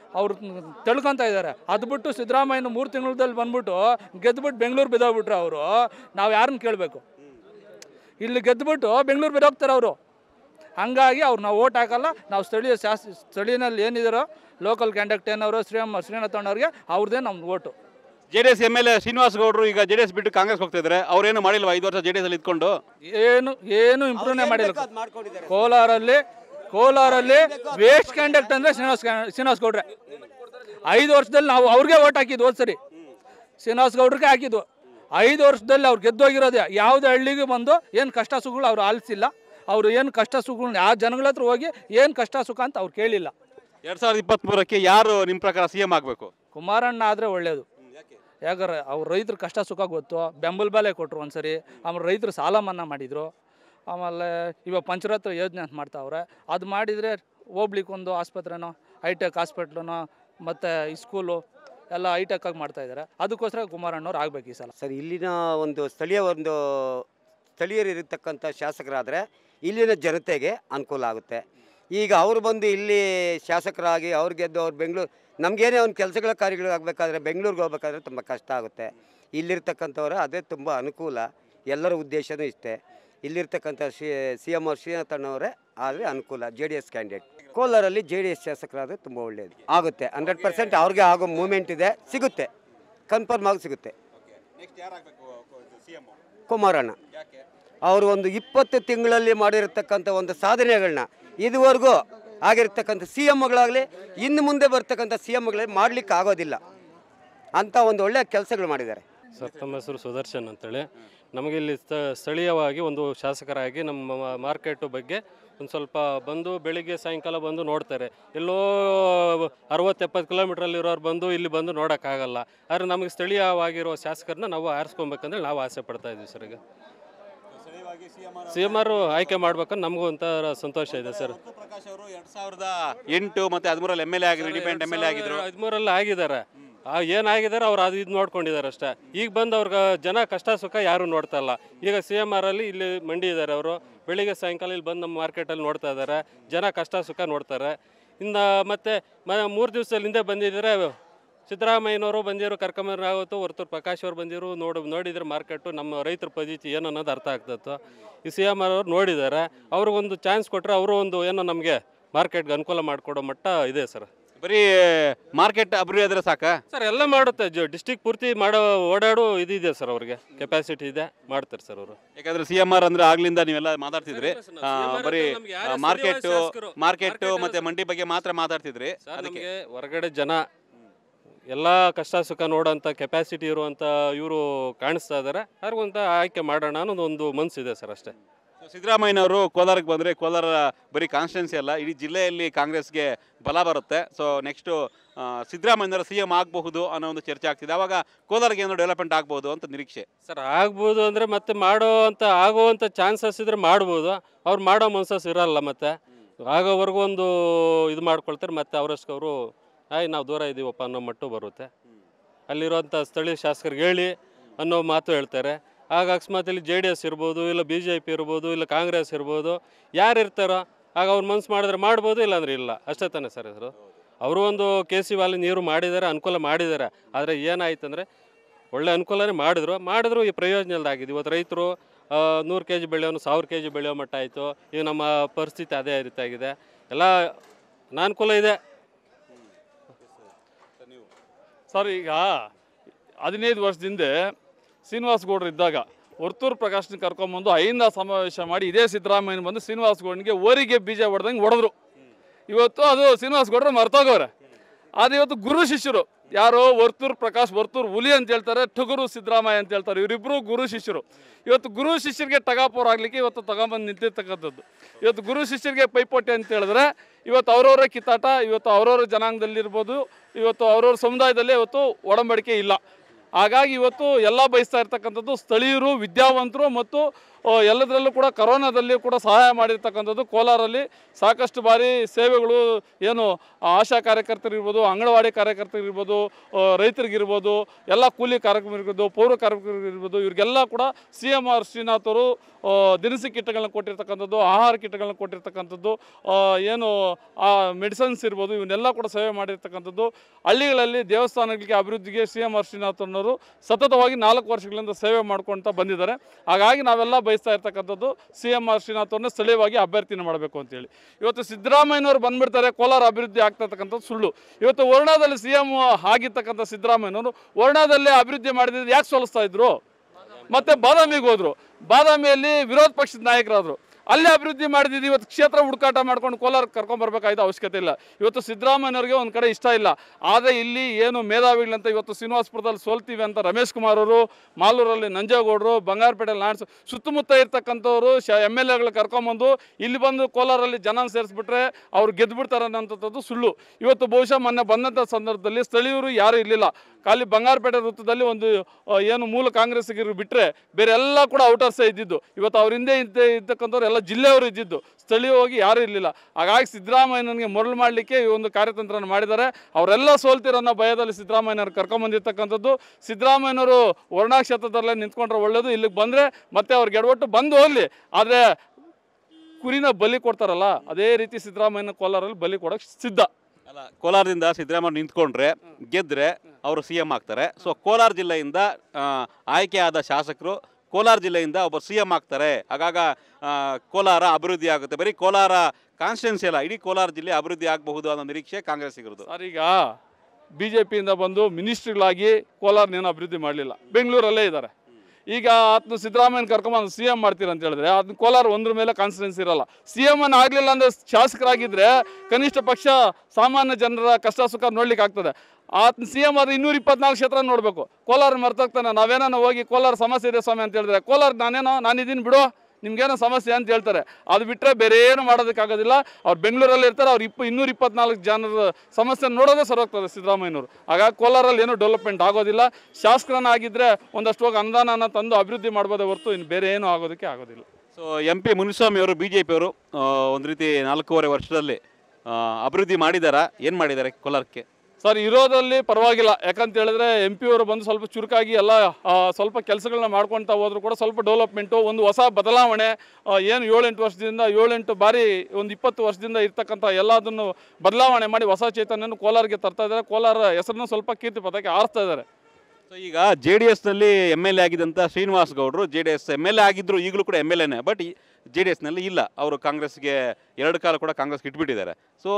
ಅವ್ರು ತಿಳ್ಕೊತಾ ಇದ್ದಾರೆ. ಅದು ಬಿಟ್ಟು ಸಿದ್ದರಾಮಯ್ಯನ ಮೂರು ತಿಂಗಳಲ್ಲಿ ಬಂದ್ಬಿಟ್ಟು ಗೆದ್ದುಬಿಟ್ಟು ಬೆಂಗಳೂರು ಬಿದ್ದೋಗ್ಬಿಟ್ರೆ ಅವರು ನಾವು ಯಾರನ್ನ ಕೇಳಬೇಕು? ಇಲ್ಲಿ ಗೆದ್ದುಬಿಟ್ಟು ಬೆಂಗಳೂರು ಬಿದ್ದೋಗ್ತಾರೆ ಅವರು. ಹಂಗಾಗಿ ಅವ್ರು ನಾವು ಓಟ್ ಹಾಕಲ್ಲ. ನಾವು ಸ್ಥಳೀಯ ಶಾಸ್ ಸ್ಥಳೀಯನಲ್ಲಿ ಏನಿದಾರೋ ಲೋಕಲ್ ಕ್ಯಾಂಡಿಡೇಟ್ ಏನವರು ಶ್ರೀರಾಮ್ ಶ್ರೀನಾಥ್ ಅಣ್ಣವ್ರಿಗೆ ಅವ್ರದ್ದೇ ನಮ್ಮ vote. J D S M L A Srinivas ಗೌಡರು ಈಗ ಜೆ ಡಿ ಎಸ್ ಬಿಟ್ಟು ಕಾಂಗ್ರೆಸ್ ಹೋಗ್ತಾ ಇದ್ದಾರೆ. ಅವ್ರೇನು ಮಾಡಿಲ್ವಾ ಐದು ವರ್ಷ ಜೆ ಡಿ ಎಸ್ ಅಲ್ಲಿ ಇದ್ಕೊಂಡು? ಏನು ಏನು ಇಂಪ್ರೂವ್ನೇ ಮಾಡಿಲ್ಲ. ಕೋಲಾರಲ್ಲಿ ಕೋಲಾರಲ್ಲಿ ವೇಸ್ಟ್ ಕ್ಯಾಂಡಿಡೇಟ್ ಅಂದರೆ ಶ್ರೀನಿವಾಸ್ ಶ್ರೀನಿವಾಸ್ ಗೌಡ್ರೆ. ಐದು ವರ್ಷದಲ್ಲಿ ನಾವು ಅವ್ರಿಗೆ ಓಟ್ ಹಾಕಿದ್ವು. ಹೋದ್ ಸರಿ ಶ್ರೀನಿವಾಸ್ ಗೌಡ್ರಿಗೆ ಹಾಕಿದ್ವು. ಐದು ವರ್ಷದಲ್ಲಿ ಅವ್ರು ಗೆದ್ದೋಗಿರೋದೇ. ಯಾವುದೇ ಹಳ್ಳಿಗೆ ಬಂದು ಏನು ಕಷ್ಟ ಸುಖಗಳು ಅವ್ರು ಆಲಿಸಿಲ್ಲ. ಅವರು ಏನು ಕಷ್ಟ ಸುಖಗಳನ್ನ ಆ ಜನಗಳ ಹತ್ರ ಹೋಗಿ ಏನು ಕಷ್ಟ ಸುಖ ಅಂತ ಅವ್ರು ಕೇಳಿಲ್ಲ. ಎರಡು ಸಾವಿರದ ಇಪ್ಪತ್ತ್ಮೂರಕ್ಕೆ ಯಾರು ನಿಮ್ಮ ಪ್ರಕಾರ ಸಿ ಎಂ ಆಗಬೇಕು? ಕುಮಾರಣ್ಣ ಆದರೆ ಒಳ್ಳೆಯದು. ಯಾಕಂದ್ರೆ ಅವ್ರು ರೈತರ ಕಷ್ಟ ಸುಖ ಗೊತ್ತು. ಬೆಂಬಲ ಬೆಲೆ ಕೊಟ್ಟರು ಒಂದ್ಸರಿ. ಆಮೇಲೆ ರೈತರು ಸಾಲ ಮನ್ನಾ ಮಾಡಿದರು. ಆಮೇಲೆ ಇವಾಗ ಪಂಚರತ್ನ ಯೋಜನೆ ಅಂತ ಮಾಡ್ತಾವ್ರೆ. ಅದು ಮಾಡಿದರೆ ಹೋಗ್ಲಿಕ್ಕೊಂದು ಆಸ್ಪತ್ರೆನೋ ಹೈಟೆಕ್ ಹಾಸ್ಪಿಟ್ಲನೋ ಮತ್ತು ಈ ಸ್ಕೂಲು ಎಲ್ಲ ಹೈಟೆಕ್ಕಾಗಿ ಮಾಡ್ತಾಯಿದ್ದಾರೆ. ಅದಕ್ಕೋಸ್ಕರ ಕುಮಾರಣ್ಣವ್ರು ಆಗಬೇಕು ಈ ಸಲ. ಸರ್, ಇಲ್ಲಿನ ಒಂದು ಸ್ಥಳೀಯ ಒಂದು ಸ್ಥಳೀಯರಿರತಕ್ಕಂಥ ಶಾಸಕರಾದರೆ ಇಲ್ಲಿನ ಜನತೆಗೆ ಅನುಕೂಲ ಆಗುತ್ತೆ. ಈಗ ಅವರು ಬಂದು ಇಲ್ಲಿ ಶಾಸಕರಾಗಿ ಅವ್ರು ಗೆದ್ದು ಅವ್ರು ಬೆಂಗಳೂರು ನಮಗೇನೇ ಒಂದು ಕೆಲಸಗಳ ಕಾರ್ಯಗಳು ಆಗಬೇಕಾದ್ರೆ ಬೆಂಗಳೂರಿಗೆ ಹೋಗ್ಬೇಕಾದ್ರೆ ತುಂಬ ಕಷ್ಟ ಆಗುತ್ತೆ. ಇಲ್ಲಿರ್ತಕ್ಕಂಥವ್ರು ಅದೇ ತುಂಬ ಅನುಕೂಲ. ಎಲ್ಲರ ಉದ್ದೇಶವೂ ಇಷ್ಟೇ. ಇಲ್ಲಿರ್ತಕ್ಕಂಥ ಶ್ರೀ ಸಿ ಎಮ್ ಅವ್ರು ಶ್ರೀನಾಥ್ ಅಣ್ಣವರೇ ಆದರೆ ಅನುಕೂಲ. ಜೆ ಡಿ ಎಸ್ ಕ್ಯಾಂಡಿಡೇಟ್ ಕೋಲಾರಲ್ಲಿ ಜೆ ಡಿ ಎಸ್ ಶಾಸಕರಾದರೆ ತುಂಬ ಒಳ್ಳೆಯದು ಆಗುತ್ತೆ. ಹಂಡ್ರೆಡ್ ಪರ್ಸೆಂಟ್ ಅವ್ರಿಗೆ ಆಗೋ ಮೂಮೆಂಟ್ ಇದೆ, ಸಿಗುತ್ತೆ, ಕನ್ಫರ್ಮ್ ಆಗಿ ಸಿಗುತ್ತೆ. ಕುಮಾರಣ್ಣ ಅವರು ಒಂದು ಇಪ್ಪತ್ತು ತಿಂಗಳಲ್ಲಿ ಮಾಡಿರತಕ್ಕಂಥ ಒಂದು ಸಾಧನೆಗಳನ್ನ ಇದುವರೆಗೂ ಆಗಿರ್ತಕ್ಕಂಥ ಸಿ ಎಮ್ಗಳಾಗಲಿ ಇನ್ನು ಮುಂದೆ ಬರ್ತಕ್ಕಂಥ ಸಿ ಎಮ್ಗಳಲ್ಲಿ ಮಾಡಲಿಕ್ಕೆ ಆಗೋದಿಲ್ಲ ಅಂಥ ಒಂದು ಒಳ್ಳೆಯ ಕೆಲಸಗಳು ಮಾಡಿದ್ದಾರೆ. ಸರ್, ತಮ್ಮ ಹೆಸರು ಸುದರ್ಶನ್ ಅಂತೇಳಿ. ನಮಗೆ ಇಲ್ಲಿ ಸ್ಥಳೀಯವಾಗಿ ಒಂದು ಶಾಸಕರಾಗಿ ನಮ್ಮ ಮಾರ್ಕೆಟು ಬಗ್ಗೆ ಒಂದು ಸ್ವಲ್ಪ ಬಂದು ಬೆಳಿಗ್ಗೆ ಸಾಯಂಕಾಲ ಬಂದು ನೋಡ್ತಾರೆ. ಎಲ್ಲೋ ಅರವತ್ತು ಎಪ್ಪತ್ತು ಕಿಲೋಮೀಟ್ರಲ್ಲಿರೋರು ಬಂದು ಇಲ್ಲಿ ಬಂದು ನೋಡೋಕ್ಕಾಗಲ್ಲ. ಆದರೆ ನಮಗೆ ಸ್ಥಳೀಯವಾಗಿರೋ ಶಾಸಕರನ್ನ ನಾವು ಆರಿಸ್ಕೊಬೇಕಂದ್ರೆ ನಾವು ಆಸೆ ಪಡ್ತಾ ಇದ್ದೀವಿ ಸರ್. ಈಗ ಸಿ ಎಮ್ ಆರ್ ಆಯ್ಕೆ ಮಾಡ್ಬೇಕಂದ್ರೆ ನಮಗೂ ಒಂಥರ ಸಂತೋಷ ಇದೆ ಸರ್. ಪ್ರಕಾಶ್ ಅವರು ಎರಡ್ ಸಾವಿರದ ಎಂಟು ಮತ್ತೆ ಹದಿಮೂರಲ್ಲಿ ಎಮ್ ಎಲ್ ಎ ಆಗಿದ್ರು, ಇಂಡಿಪೆಂಡೆಂಟ್ ಎಮ್ ಎಲ್ ಎ ಆಗಿದ್ರು. ಹದಿಮೂರಲ್ಲಿ ಆಗಿದ್ದಾರೆ. ಏನಾಗಿದ್ದಾರೆ ಅವ್ರು ಅದು ಇದು ನೋಡ್ಕೊಂಡಿದ್ದಾರೆ ಅಷ್ಟೇ. ಈಗ ಬಂದು ಅವ್ರಿಗೆ ಜನ ಕಷ್ಟ ಸುಖ ಯಾರು ನೋಡ್ತಾ ಇಲ್ಲ. ಈಗ ಸಿ ಎಮ್ ಆರ್ ಅಲ್ಲಿ ಇಲ್ಲಿ ಮಂಡಿ ಇದ್ದಾರೆ. ಅವರು ಬೆಳಿಗ್ಗೆ ಸಾಯಂಕಾಲ ಇಲ್ಲಿ ಬಂದು ನಮ್ಮ ಮಾರ್ಕೆಟಲ್ಲಿ ನೋಡ್ತಾ ಇದ್ದಾರೆ. ಜನ ಕಷ್ಟ ಸುಖ ನೋಡ್ತಾರೆ. ಇನ್ನು ಮತ್ತೆ ಮ ಮೂರು ದಿವಸದಲ್ಲಿ ಹಿಂದೆ ಬಂದಿದ್ದಾರೆ ಸಿದ್ದರಾಮಯ್ಯನವರು ಬಂದಿರು, ಕರ್ಕೊಂಬರ ಆಗುತ್ತೋ ಹೊರತು ಪ್ರಕಾಶ್ ಅವ್ರು ಬಂದಿರು. ನೋಡಿ ನೋಡಿದ್ರೆ ಮಾರ್ಕೆಟು ನಮ್ಮ ರೈತರ ಪರಿಸ್ಥಿತಿ ಏನು ಅನ್ನೋದು ಅರ್ಥ ಆಗ್ತತ್ತು. ಈ ಸಿ ಎಮ್ ಆರ್ ಅವ್ರು ನೋಡಿದ್ದಾರೆ. ಅವ್ರಿಗೊಂದು ಚಾನ್ಸ್ ಕೊಟ್ಟರೆ ಅವರು ಒಂದು ಏನೋ ನಮಗೆ ಮಾರ್ಕೆಟ್ಗೆ ಅನುಕೂಲ ಮಾಡಿಕೊಡೋ ಮಟ್ಟ ಇದೆ ಸರ್. ಬರೀ ಮಾರ್ಕೆಟ್ ಅಭಿವೃದ್ಧಿ ಆದರೆ ಸಾಕಾ ಸರ್? ಎಲ್ಲ ಮಾಡುತ್ತೆ. ಜ ಡಿಸ್ಟಿಕ್ ಪೂರ್ತಿ ಮಾಡೋ ಓಡಾಡೋ ಇದಿದೆ ಸರ್. ಅವ್ರಿಗೆ ಕೆಪಾಸಿಟಿ ಇದೆ, ಮಾಡ್ತಾರೆ ಸರ್ ಅವರು. ಯಾಕಂದ್ರೆ ಸಿ ಎಂ ಆರ್ ಅಂದ್ರೆ ಆಗ್ಲಿಂದ ನೀವೆಲ್ಲ ಮಾತಾಡ್ತಿದ್ರಿ. ಬರೀ ಮಾರ್ಕೆಟ್ ಮಾರ್ಕೆಟ್ ಮತ್ತೆ ಮಂಡಿ ಬಗ್ಗೆ ಮಾತ್ರ ಮಾತಾಡ್ತಿದ್ರಿ. ಅದಕ್ಕೆ ಹೊರಗಡೆ ಜನ ಎಲ್ಲ ಕಷ್ಟ ಸುಖ ನೋಡೋಂಥ ಕೆಪಾಸಿಟಿ ಇರುವಂಥ ಇವರು ಕಾಣಿಸ್ತಾ ಇದ್ದಾರೆ. ಅವ್ರಿಗೊಂತ ಆಯ್ಕೆ ಮಾಡೋಣ ಅನ್ನೋದು ಒಂದು ಮನಸ್ಸಿದೆ ಸರ್, ಅಷ್ಟೇ. ಸಿದ್ದರಾಮಯ್ಯನವರು ಕೋಲಾರಕ್ಕೆ ಬಂದರೆ ಕೋಲಾರ ಬರೀ ಕಾನ್ಸ್ಟಿಟ್ಯೂನ್ಸಿ ಅಲ್ಲ, ಇಡೀ ಜಿಲ್ಲೆಯಲ್ಲಿ ಕಾಂಗ್ರೆಸ್ಗೆ ಬಲ ಬರುತ್ತೆ. ಸೊ ನೆಕ್ಸ್ಟು ಸಿದ್ದರಾಮಯ್ಯನವರು ಸಿ ಎಂ ಆಗಬಹುದು ಅನ್ನೋ ಒಂದು ಚರ್ಚೆ ಆಗ್ತಿದೆ. ಆವಾಗ ಕೋಲಾರಕ್ಕೆ ಏನೋ ಡೆವಲಪ್ಮೆಂಟ್ ಆಗ್ಬೋದು ಅಂತ ನಿರೀಕ್ಷೆ ಸರ್. ಆಗ್ಬೋದು ಅಂದರೆ ಮತ್ತೆ ಮಾಡೋ ಅಂತ ಆಗೋವಂಥ ಚಾನ್ಸಸ್ ಇದ್ರೆ ಮಾಡ್ಬೋದು. ಅವ್ರು ಮಾಡೋ ಮನ್ಸಸ್ ಇರಲ್ಲ. ಮತ್ತೆ ಆಗೋವರೆಗೂ ಒಂದು ಇದು ಮಾಡ್ಕೊಳ್ತಾರೆ. ಮತ್ತೆ ಅವರಷ್ಟು ಅವರು ಆಯ್ ನಾವು ದೂರ ಇದ್ದೀವಪ್ಪ ಅನ್ನೋ ಮಟ್ಟು ಬರುತ್ತೆ. ಅಲ್ಲಿರುವಂಥ ಸ್ಥಳೀಯ ಶಾಸಕರಿಗೆ ಹೇಳಿ ಅನ್ನೋ ಮಾತು ಹೇಳ್ತಾರೆ. ಆಗ ಅಕಸ್ಮಾತ್ ಇಲ್ಲಿ ಜೆ ಡಿ ಎಸ್ ಇರ್ಬೋದು, ಇಲ್ಲ ಬಿ ಜೆ ಪಿ ಇರ್ಬೋದು, ಇಲ್ಲ ಕಾಂಗ್ರೆಸ್ ಇರ್ಬೋದು, ಯಾರು ಇರ್ತಾರೋ ಆಗ ಅವ್ರು ಮನ್ಸು ಮಾಡಿದ್ರೆ ಮಾಡ್ಬೋದು, ಇಲ್ಲಾಂದ್ರೆ ಇಲ್ಲ. ಅಷ್ಟೇ ತಾನೇ ಸರ್ ಹೆಸರು. ಅವರು ಒಂದು ಕೆ ಸಿ ವಾಲಿ ನೀರು ಮಾಡಿದ್ದಾರೆ, ಅನುಕೂಲ ಮಾಡಿದ್ದಾರೆ. ಆದರೆ ಏನಾಯ್ತು ಅಂದರೆ ಒಳ್ಳೆ ಅನುಕೂಲನೇ ಮಾಡಿದ್ರು ಮಾಡಿದ್ರು ಈ ಪ್ರಯೋಜನ ಇಲ್ದಾಗಿದೆ. ಇವತ್ತು ರೈತರು ನೂರು ಕೆ ಜಿ ಬೆಳೆಯೋನು ಸಾವಿರ ಕೆ ಜಿ ಬೆಳೆಯೋ ಮಟ್ಟ ಆಯಿತು. ಈಗ ನಮ್ಮ ಪರಿಸ್ಥಿತಿ ಅದೇ ರೀತಿಯಾಗಿದೆ. ಎಲ್ಲ ಅನಾನುಕೂಲ ಇದೆ ಸರ್. ಈಗ ಹದಿನೈದು ವರ್ಷದಿಂದ ಶ್ರೀನಿವಾಸ್ ಗೌಡರು ಇದ್ದಾಗ ವರ್ತೂರು ಪ್ರಕಾಶ್ನ ಕರ್ಕೊಂಬಂದು ಐಂದ ಸಮಾವೇಶ ಮಾಡಿ ಇದೇ ಸಿದ್ದರಾಮಯ್ಯನ ಬಂದು ಶ್ರೀನಿವಾಸ್ ಗೌಡನಿಗೆ ಓರಿಗೆ ಬೀಜ ಹೊಡೆದಂಗೆ ಹೊಡೆದ್ರು. ಇವತ್ತು ಅದು ಶ್ರೀನಿವಾಸ್ ಗೌಡರು ಮರ್ತೋಗವ್ರೆ. ಆದರೆ ಇವತ್ತು ಗುರು ಶಿಷ್ಯರು ಯಾರು ವರ್ತೂರು ಪ್ರಕಾಶ್ ವರ್ತೂರು ಹುಲಿ ಅಂತ ಹೇಳ್ತಾರೆ, ಟಗರು ಸಿದ್ದರಾಮಯ್ಯ ಅಂತ ಹೇಳ್ತಾರೆ. ಇವರಿಬ್ಬರು ಗುರು ಶಿಷ್ಯರು. ಇವತ್ತು ಗುರು ಶಿಷ್ಯರಿಗೆ ಟಗಾಪೋರ್ ಆಗಲಿಕ್ಕೆ ಇವತ್ತು ತಗೊಂಬಂದು ನಿಂತಿರ್ತಕ್ಕಂಥದ್ದು. ಇವತ್ತು ಗುರು ಶಿಷ್ಯರಿಗೆ ಪೈಪೋಟಿ ಅಂತ ಹೇಳಿದ್ರೆ ಇವತ್ತು ಅವರವರ ಕಿತ್ತಾಟ, ಇವತ್ತು ಅವರವರ ಜನಾಂಗದಲ್ಲಿರ್ಬೋದು, ಇವತ್ತು ಅವರವ್ರ ಸಮುದಾಯದಲ್ಲೇ ಇವತ್ತು ಒಡಂಬಡಿಕೆ ಇಲ್ಲ. ಹಾಗಾಗಿ ಇವತ್ತು ಎಲ್ಲ ಬಯಸ್ತಾ ಇರ್ತಕ್ಕಂಥದ್ದು ಸ್ಥಳೀಯರು, ವಿದ್ಯಾವಂತರು ಮತ್ತು ಎಲ್ಲದರಲ್ಲೂ ಕೂಡ ಕರೋನಾದಲ್ಲಿ ಕೂಡ ಸಹಾಯ ಮಾಡಿರ್ತಕ್ಕಂಥದ್ದು. ಕೋಲಾರಲ್ಲಿ ಸಾಕಷ್ಟು ಬಾರಿ ಸೇವೆಗಳು ಏನು ಆಶಾ ಕಾರ್ಯಕರ್ತರಿರ್ಬೋದು, ಅಂಗನವಾಡಿ ಕಾರ್ಯಕರ್ತರಿರ್ಬೋದು, ರೈತರಿಗಿರ್ಬೋದು, ಎಲ್ಲ ಕೂಲಿ ಕಾರ್ಯಕ್ರಮರಿರ್ಬೋದು, ಪೌರ ಕಾರ್ಯಕ್ರಮರಿರ್ಬೋದು, ಇವ್ರಿಗೆಲ್ಲ ಕೂಡ ಸಿ ಎಮ್ ಆರ್ ಶ್ರೀನಾಥ್ ಅವರು ದಿನಸಿ ಕಿಟ್ಗಳನ್ನ ಕೊಟ್ಟಿರ್ತಕ್ಕಂಥದ್ದು, ಆಹಾರ ಕಿಟ್ಗಳನ್ನ ಕೊಟ್ಟಿರ್ತಕ್ಕಂಥದ್ದು, ಏನು ಆ ಮೆಡಿಸಿನ್ಸ್ ಇರ್ಬೋದು, ಇವನ್ನೆಲ್ಲ ಕೂಡ ಸೇವೆ ಮಾಡಿರ್ತಕ್ಕಂಥದ್ದು. ಹಳ್ಳಿಗಳಲ್ಲಿ ದೇವಸ್ಥಾನಗಳಿಗೆ ಅಭಿವೃದ್ಧಿಗೆ ಸಿ ಎಮ್ ಆರ್ ಶ್ರೀನಾಥ್ ಅನ್ನೋರು ಸತತವಾಗಿ ನಾಲ್ಕು ವರ್ಷಗಳಿಂದ ಸೇವೆ ಮಾಡ್ಕೊಳ್ತಾ ಬಂದಿದ್ದಾರೆ. ಹಾಗಾಗಿ ನಾವೆಲ್ಲ ಬಯಸ್ತಾ ಇರ್ತಕ್ಕಂಥದ್ದು ಸಿ ಎಮ್ ಆರ್ ಶ್ರೀನಾಥ್ ಅವ್ರನ್ನ ಸ್ಥಳೀಯವಾಗಿ ಅಭ್ಯರ್ಥಿನ ಮಾಡಬೇಕು ಅಂತೇಳಿ. ಇವತ್ತು ಸಿದ್ದರಾಮಯ್ಯನವರು ಬಂದ್ಬಿಡ್ತಾರೆ, ಕೋಲಾರ ಅಭಿವೃದ್ಧಿ ಆಗ್ತಾ ಇರ್ತಕ್ಕಂಥದ್ದು ಸುಳ್ಳು. ಇವತ್ತು ವರ್ಣಾದಲ್ಲಿ ಸಿ ಎಮ್ ಆಗಿರ್ತಕ್ಕಂಥ ಸಿದ್ದರಾಮಯ್ಯನವರು ವರ್ಣಾದಲ್ಲೇ ಅಭಿವೃದ್ಧಿ ಮಾಡಿದ್ರೆ ಯಾಕೆ ಸೋಲಿಸ್ತಾ ಇದ್ರು? ಮತ್ತೆ ಬಾದಾಮಿಗೆ ಹೋದ್ರು, ಬಾದಾಮಿಯಲ್ಲಿ ವಿರೋಧ ಪಕ್ಷದ ನಾಯಕರಾದರು, ಅಲ್ಲೇ ಅಭಿವೃದ್ಧಿ ಮಾಡಿದ್ದು. ಇವತ್ತು ಕ್ಷೇತ್ರ ಹುಡುಕಾಟ ಮಾಡ್ಕೊಂಡು ಕೋಲಾರ ಕರ್ಕೊಂಡ್ಬರ್ಬೇಕಾಯ್ತು ಅವಶ್ಯಕತೆ ಇಲ್ಲ. ಇವತ್ತು ಸಿದ್ದರಾಮಯ್ಯವ್ರಿಗೆ ಒಂದು ಕಡೆ ಇಷ್ಟ ಇಲ್ಲ, ಆದರೆ ಇಲ್ಲಿ ಏನು ಮೇಧಾವಿಗಳಂತ ಇವತ್ತು ಶ್ರೀನಿವಾಸಪುರದಲ್ಲಿ ಸೋಲ್ತೀವಿ ಅಂತ ರಮೇಶ್ ಕುಮಾರ್ ಅವರು, ಮಾಲೂರಲ್ಲಿ ನಂಜೇಗೌಡರು, ಬಂಗಾರಪೇಟೆಯಲ್ಲಿ ನಾಡ್ಸ್ ಸುತ್ತಮುತ್ತ ಇರ್ತಕ್ಕಂಥವ್ರು ಶ ಎಮ್ ಎಲ್ ಎಗಳು ಕರ್ಕೊಂಬಂದು ಇಲ್ಲಿ ಬಂದು ಕೋಲಾರಲ್ಲಿ ಜನ ಸೇರಿಸ್ಬಿಟ್ರೆ ಅವ್ರು ಗೆದ್ದುಬಿಡ್ತಾರೆ ಅನ್ನೋಂಥದ್ದು ಸುಳ್ಳು. ಇವತ್ತು ಬಹುಶಃ ಮೊನ್ನೆ ಬಂದಂಥ ಸಂದರ್ಭದಲ್ಲಿ ಸ್ಥಳೀಯರು ಯಾರೂ ಇರಲಿಲ್ಲ. ಖಾಲಿ ಬಂಗಾರಪೇಟೆ ವೃತ್ತದಲ್ಲಿ ಒಂದು ಏನು ಮೂಲ ಕಾಂಗ್ರೆಸ್ಸಿಗರು ಬಿಟ್ಟರೆ ಬೇರೆ ಎಲ್ಲ ಕೂಡ ಔಟರ್ಸೇ ಇದ್ದಿದ್ದು. ಇವತ್ತು ಅವ್ರ ಹಿಂದೆ ಇದ್ದ ಇರ್ತಕ್ಕಂಥವ್ರು ಎಲ್ಲ ಜಿಲ್ಲೆಯವರು ಇದ್ದಿದ್ದು, ಸ್ಥಳೀಯವಾಗಿ ಯಾರೂ ಇರಲಿಲ್ಲ. ಹಾಗಾಗಿ ಸಿದ್ದರಾಮಯ್ಯನಿಗೆ ಮರಳು ಮಾಡಲಿಕ್ಕೆ ಈ ಒಂದು ಕಾರ್ಯತಂತ್ರನ ಮಾಡಿದ್ದಾರೆ. ಅವರೆಲ್ಲ ಸೋಲ್ತಿರೋನ್ನ ಭಯದಲ್ಲಿ ಸಿದ್ದರಾಮಯ್ಯನವ್ರು ಕರ್ಕೊಂಬಂದಿರ್ತಕ್ಕಂಥದ್ದು. ಸಿದ್ದರಾಮಯ್ಯನವರು ವರ್ಣಾ ಕ್ಷೇತ್ರದಲ್ಲೇ ನಿಂತ್ಕೊಂಡ್ರೆ ಒಳ್ಳೆಯದು, ಇಲ್ಲಿಗೆ ಬಂದರೆ ಮತ್ತೆ ಅವ್ರಿಗೆ ಎಡವಟ್ಟು ಬಂದು ಹೋಗಲಿ, ಆದರೆ ಕುರಿನ ಬಲಿ ಕೊಡ್ತಾರಲ್ಲ ಅದೇ ರೀತಿ ಸಿದ್ದರಾಮಯ್ಯನ ಕೋಲಾರಲ್ಲಿ ಬಲಿ ಕೊಡೋಕ್ಕೆ ಸಿದ್ಧ. ಅಲ್ಲ, ಕೋಲಾರದಿಂದ ಸಿದ್ದರಾಮಯ್ಯ ನಿಂತ್ಕೊಂಡ್ರೆ ಗೆದ್ದರೆ ಅವರು ಸಿ ಎಮ್ ಆಗ್ತಾರೆ. ಸೊ ಕೋಲಾರ ಜಿಲ್ಲೆಯಿಂದ ಆಯ್ಕೆಯಾದ ಶಾಸಕರು ಕೋಲಾರ ಜಿಲ್ಲೆಯಿಂದ ಒಬ್ಬ ಸಿ ಎಮ್ ಆಗ್ತಾರೆ. ಆಗಾಗ ಕೋಲಾರ ಅಭಿವೃದ್ಧಿ ಆಗುತ್ತೆ. ಬರೀ ಕೋಲಾರ ಕಾನ್ಸ್ಟಿಟ್ಯೂನ್ಸಿ ಅಲ್ಲ, ಇಡೀ ಕೋಲಾರ ಜಿಲ್ಲೆ ಅಭಿವೃದ್ಧಿ ಆಗಬಹುದು ಅನ್ನೋ ನಿರೀಕ್ಷೆ ಕಾಂಗ್ರೆಸ್ಸಿಗಿರೋದು. ಸರ್, ಈಗ ಬಿ ಜೆ ಪಿಯಿಂದ ಬಂದು ಮಿನಿಸ್ಟ್ರಿಗಳಾಗಿ ಕೋಲಾರನೇನು ಅಭಿವೃದ್ಧಿ ಮಾಡಲಿಲ್ಲ, ಬೆಂಗಳೂರಲ್ಲೇ ಇದ್ದಾರೆ. ಈಗ ಆತನು ಸಿದ್ದರಾಮಯ್ಯನ ಕರ್ಕೊಂಬಂದು ಸಿ ಎಮ್ ಮಾಡ್ತೀರ ಅಂತ ಹೇಳಿದ್ರೆ ಅದನ್ನ ಕೋಲಾರ ಒಂದ್ರ ಮೇಲೆ ಕಾನ್ಫಿಡೆನ್ಸ್ ಇರಲ್ಲ. ಸಿ ಎಮ್ ಅನ್ನು ಆಗಲಿಲ್ಲ ಅಂದರೆ ಶಾಸಕರಾಗಿದ್ದರೆ ಕನಿಷ್ಠ ಪಕ್ಷ ಸಾಮಾನ್ಯ ಜನರ ಕಷ್ಟ ಸುಖ ನೋಡ್ಲಿಕ್ಕೆ ಆಗ್ತದೆ. ಆತನ ಸಿ ಎಮ್ ಆದ್ರೆ ಇನ್ನೂರ ಇಪ್ಪತ್ನಾಲ್ಕು ಕ್ಷೇತ್ರ ನೋಡಬೇಕು. ಕೋಲಾರ ಮರ್ತೋಗ್ತಾನೆ. ನಾವೇನೋ ಹೋಗಿ ಕೋಲಾರ ಸಮಸ್ಯೆ ಇದೆ ಸ್ವಾಮಿ ಅಂತ ಹೇಳಿದ್ರೆ ಕೋಲಾರ ನಾನೇನೋ ನಾನಿದ್ದೀನಿ ಬಿಡು, ನಿಮ್ಗೇನೋ ಸಮಸ್ಯೆ ಅಂತ ಹೇಳ್ತಾರೆ. ಅದು ಬಿಟ್ಟರೆ ಬೇರೆ ಏನು ಮಾಡೋದಕ್ಕಾಗೋದಿಲ್ಲ. ಅವ್ರು ಬೆಂಗಳೂರಲ್ಲಿ ಇರ್ತಾರೆ, ಅವ್ರು ಇಪ್ಪ ಇನ್ನೂರ ಇಪ್ಪತ್ನಾಲ್ಕು ಜನರ ಸಮಸ್ಯೆ ನೋಡೋದೇ ಸರೋಗ್ತದೆ ಸಿದ್ದರಾಮಯ್ಯನವರು. ಹಾಗಾಗಿ ಕೋಲಾರಲ್ಲಿ ಏನೂ ಡೆವಲಪ್ಮೆಂಟ್ ಆಗೋದಿಲ್ಲ. ಶಾಸಕರನ್ನ ಆಗಿದ್ದರೆ ಒಂದಷ್ಟು ಹೋಗಿ ಅನುದಾನನ ತಂದು ಅಭಿವೃದ್ಧಿ ಮಾಡ್ಬೋದೇ ಹೊರತು ಇನ್ನು ಬೇರೆ ಏನೂ ಆಗೋದಕ್ಕೆ ಆಗೋದಿಲ್ಲ. ಸೊ ಎಂ ಪಿ ಮುನಿಸ್ವಾಮಿ ಅವರು ಬಿ ಜೆ ಪಿಯವರು ಒಂದು ರೀತಿ ನಾಲ್ಕೂವರೆ ವರ್ಷದಲ್ಲಿ ಅಭಿವೃದ್ಧಿ ಮಾಡಿದಾರಾ? ಏನು ಮಾಡಿದ್ದಾರೆ ಕೋಲಾರಕ್ಕೆ? ಸರ್, ಇರೋದ್ರಲ್ಲಿ ಪರವಾಗಿಲ್ಲ. ಯಾಕಂತ ಹೇಳಿದ್ರೆ ಎಂ ಪಿ ಅವರು ಬಂದು ಸ್ವಲ್ಪ ಚುರುಕಾಗಿ ಎಲ್ಲ ಸ್ವಲ್ಪ ಕೆಲಸಗಳನ್ನ ಮಾಡ್ಕೊಳ್ತಾ ಹೋದ್ರು ಕೂಡ ಸ್ವಲ್ಪ ಡೆವಲಪ್ಮೆಂಟು, ಒಂದು ಹೊಸ ಬದಲಾವಣೆ, ಏನು ಏಳೆಂಟು ವರ್ಷದಿಂದ ಏಳೆಂಟು ಬಾರಿ ಒಂದು ಇಪ್ಪತ್ತು ವರ್ಷದಿಂದ ಇರ್ತಕ್ಕಂಥ ಎಲ್ಲದನ್ನು ಬದಲಾವಣೆ ಮಾಡಿ ಹೊಸ ಚೈತನ್ಯನ ಕೋಲಾರಿಗೆ ತರ್ತಾ ಇದ್ದಾರೆ. ಕೋಲಾರ ಹೆಸರನ್ನು ಸ್ವಲ್ಪ ಕೀರ್ತಿ ಪದಕ್ಕೆ ಆರಿಸ್ತಾ ಇದ್ದಾರೆ. ಸೊ ಈಗ ಜೆ ಡಿ ಎಸ್ನಲ್ಲಿ ಎಮ್ ಎಲ್ ಎ ಆಗಿದ್ದಂಥ ಶ್ರೀನಿವಾಸ್ ಗೌಡರು J D S M L A ಆಗಿದ್ದರು, ಈಗಲೂ ಕೂಡ ಎಮ್ ಎಲ್ ಎನೇ. ಬಟ್ ಜೆ ಡಿ ಎಸ್ನಲ್ಲಿ ಇಲ್ಲ, ಅವರು ಕಾಂಗ್ರೆಸ್ಗೆ ಎರಡು ಕಾಲ ಕೂಡ ಕಾಂಗ್ರೆಸ್ಗೆ ಇಟ್ಬಿಟ್ಟಿದ್ದಾರೆ. ಸೊ